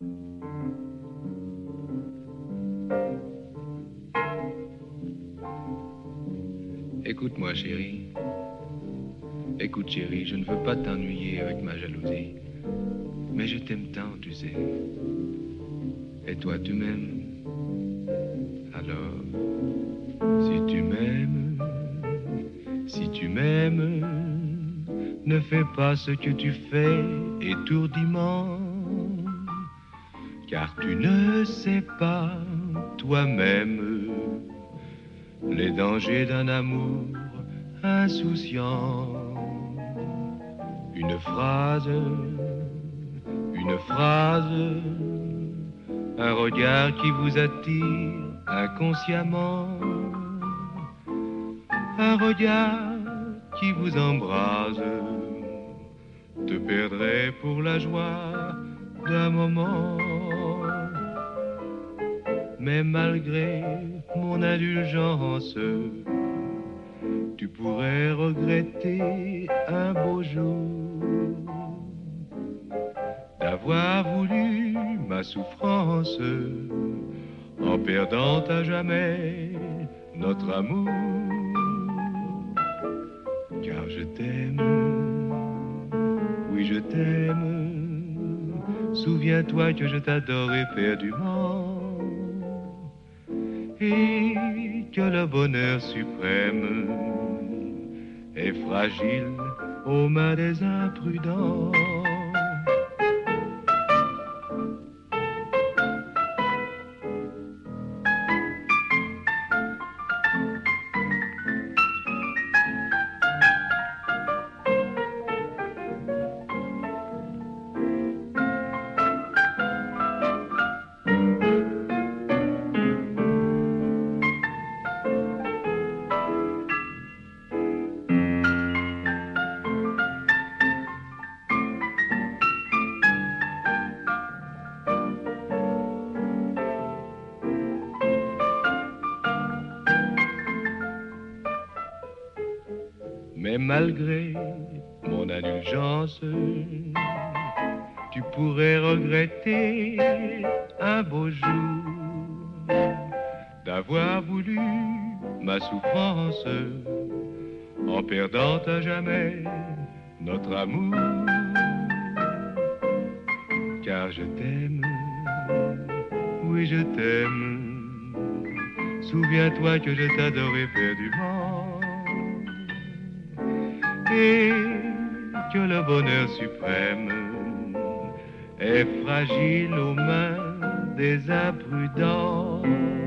Écoute-moi, chérie. Écoute, chérie, je ne veux pas t'ennuyer avec ma jalousie. Mais je t'aime tant, tu sais. Et toi, tu m'aimes. Alors, si tu m'aimes, ne fais pas ce que tu fais étourdiment. Car tu ne sais pas, toi-même, les dangers d'un amour insouciant. Une phrase, un regard qui vous attire inconsciemment, un regard qui vous embrase, te perdrait pour la joie d'un moment. Mais malgré mon indulgence, tu pourrais regretter un beau jour d'avoir voulu ma souffrance en perdant à jamais notre amour. Car je t'aime, oui je t'aime, souviens-toi que je t'adore éperdument et que le bonheur suprême est fragile aux mains des imprudents. Mais malgré mon indulgence, tu pourrais regretter un beau jour d'avoir voulu ma souffrance en perdant à jamais notre amour. Car je t'aime, oui je t'aime, souviens-toi que je t'adore éperdument et que le bonheur suprême est fragile aux mains des imprudents.